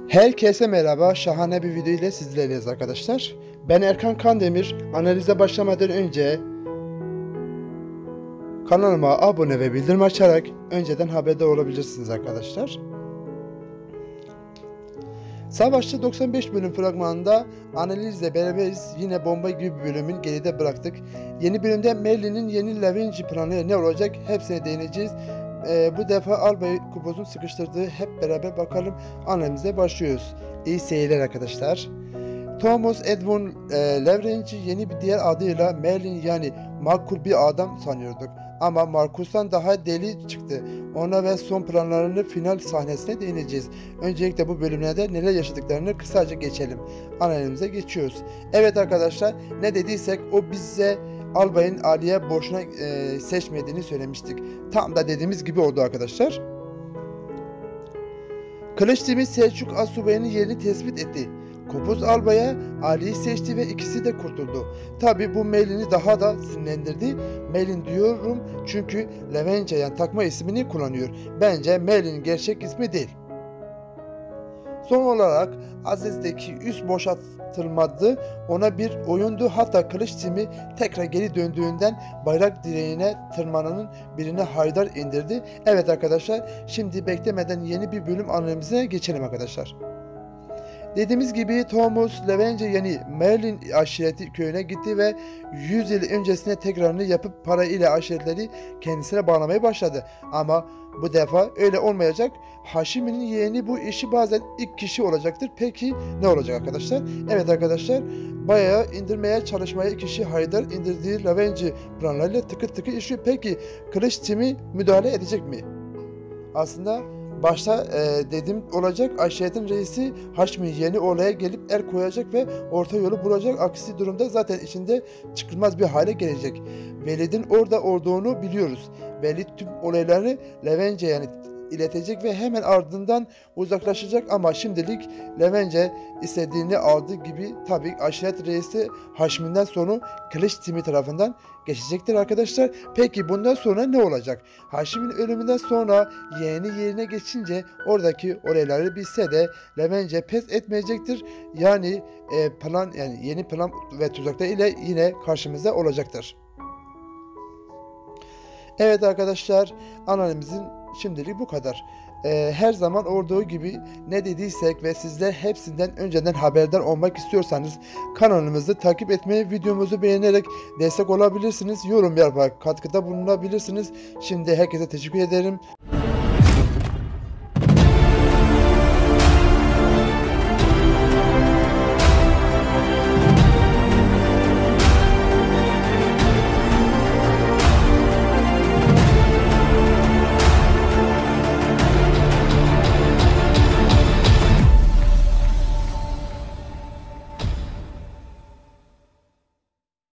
Herkese merhaba, şahane bir video ile sizlerleyiz arkadaşlar. Ben Erkan Kandemir. Analize başlamadan önce kanalıma abone ve bildirim açarak önceden haberdar olabilirsiniz arkadaşlar. Savaşçı 95 bölüm fragmanında analizle beraberiz. Yine bomba gibi bir bölümün geride bıraktık. Yeni bölümde Merlin'in yeni Lavenji planı ne olacak hepsine değineceğiz. Bu defa Albay Kupoz'un sıkıştırdığı hep beraber bakalım, analize başlıyoruz. İyi seyirler arkadaşlar. Thomas Edwin Lavenji yeni bir diğer adıyla Merlin, yani makul bir adam sanıyorduk. Ama Markus'tan daha deli çıktı. Ona ve son planlarını final sahnesine değineceğiz. Öncelikle bu bölümlerde neler yaşadıklarını kısaca geçelim. Analizimize geçiyoruz. Evet arkadaşlar, ne dediysek o bize Albay'ın Ali'ye boşuna seçmediğini söylemiştik. Tam da dediğimiz gibi oldu arkadaşlar. Kılıç Timi Selçuk Asubay'ın yerini tespit etti. Kopuz Albay'a Ali'yi seçti ve ikisi de kurtuldu. Tabi bu Merlin'i daha da sinirlendirdi. Merlin diyorum çünkü Lavenji, yani takma ismini kullanıyor. Bence Merlin'in gerçek ismi değil. Son olarak Aziz'deki üst boşaltılmadı, ona bir oyundu. Hatta Kılıç Timi tekrar geri döndüğünden bayrak direğine tırmananın birine haydar indirdi. Evet arkadaşlar, şimdi beklemeden yeni bir bölüm analizine geçelim arkadaşlar. Dediğimiz gibi Thomas Lavenji, yani Merlin aşireti köyüne gitti ve 100 yıl öncesine tekrarını yapıp para ile aşiretleri kendisine bağlamaya başladı. Ama bu defa öyle olmayacak. Haşimi'nin yeğeni bu işi bazen ilk kişi olacaktır. Peki ne olacak arkadaşlar? Evet arkadaşlar, bayağı indirmeye çalışmaya kişi Haydar indirdiği Lavenji planlarıyla tıkır tıkır işiyor. Peki Kılıç Timi müdahale edecek mi? Aslında başta dedim olacak, aşiretin reisi Haşmi yeni olaya gelip el koyacak ve orta yolu bulacak. Aksi durumda zaten içinde çıkılmaz bir hale gelecek. Velid'in orada olduğunu biliyoruz. Velid tüm olayları Lavenji'ye yani iletecek ve hemen ardından uzaklaşacak, ama şimdilik Lavenji istediğini aldığı gibi tabii aşiret reisi Haşmi'nden sonra Kılıç Timi tarafından geçecektir arkadaşlar. Peki bundan sonra ne olacak? Haşim'in ölümünden sonra yeğeni yerine geçince oradaki olayları bilse de Lavenji pes etmeyecektir. Yani yeni plan ve tuzaklar ile yine karşımıza olacaktır. Evet arkadaşlar, analizimizin şimdilik bu kadar. Her zaman olduğu gibi ne dediysek ve sizler hepsinden önceden haberdar olmak istiyorsanız kanalımızı takip etmeyi, videomuzu beğenerek destek olabilirsiniz. Yorum yaparak katkıda bulunabilirsiniz. Şimdi herkese teşekkür ederim.